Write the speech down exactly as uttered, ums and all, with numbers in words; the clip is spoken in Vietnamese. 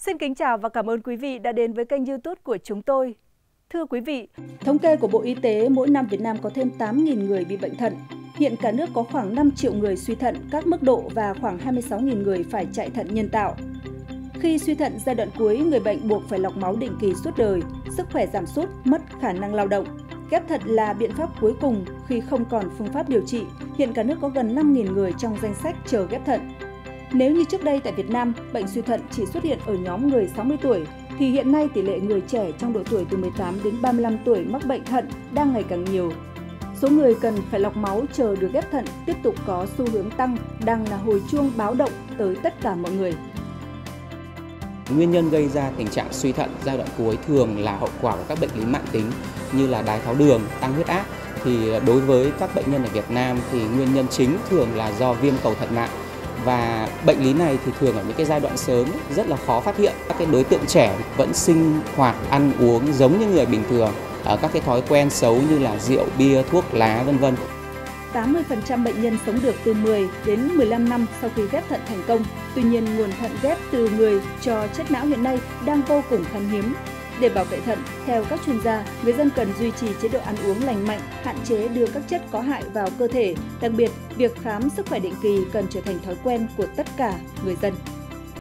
Xin kính chào và cảm ơn quý vị đã đến với kênh YouTube của chúng tôi. Thưa quý vị, thống kê của Bộ Y tế, mỗi năm Việt Nam có thêm tám nghìn người bị bệnh thận. Hiện cả nước có khoảng năm triệu người suy thận các mức độ và khoảng hai mươi sáu nghìn người phải chạy thận nhân tạo. Khi suy thận giai đoạn cuối, người bệnh buộc phải lọc máu định kỳ suốt đời, sức khỏe giảm sút, mất khả năng lao động. Ghép thận là biện pháp cuối cùng khi không còn phương pháp điều trị. Hiện cả nước có gần năm nghìn người trong danh sách chờ ghép thận. Nếu như trước đây tại Việt Nam, bệnh suy thận chỉ xuất hiện ở nhóm người sáu mươi tuổi, thì hiện nay tỷ lệ người trẻ trong độ tuổi từ mười tám đến ba mươi lăm tuổi mắc bệnh thận đang ngày càng nhiều. Số người cần phải lọc máu chờ được ghép thận tiếp tục có xu hướng tăng, đang là hồi chuông báo động tới tất cả mọi người. Nguyên nhân gây ra tình trạng suy thận giai đoạn cuối thường là hậu quả của các bệnh lý mãn tính như là đái tháo đường, tăng huyết áp. Thì đối với các bệnh nhân ở Việt Nam thì nguyên nhân chính thường là do viêm cầu thận nặng. Và bệnh lý này thì thường ở những cái giai đoạn sớm rất là khó phát hiện. Các cái đối tượng trẻ vẫn sinh hoạt, ăn uống giống như người bình thường, ở các cái thói quen xấu như là rượu, bia, thuốc lá, vân vân. tám mươi phần trăm bệnh nhân sống được từ mười đến mười lăm năm sau khi ghép thận thành công. Tuy nhiên, nguồn thận ghép từ người cho chết não hiện nay đang vô cùng khan hiếm. Để bảo vệ thận, theo các chuyên gia, người dân cần duy trì chế độ ăn uống lành mạnh, hạn chế đưa các chất có hại vào cơ thể. Đặc biệt, việc khám sức khỏe định kỳ cần trở thành thói quen của tất cả người dân.